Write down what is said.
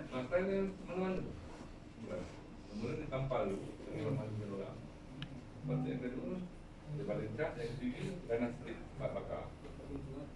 Masa ni mana-mana. Mula ni tampal dulu, dengan orang. Lepas yang kedua, dia balik cat, yang ketiga, ganas sikit, bakar.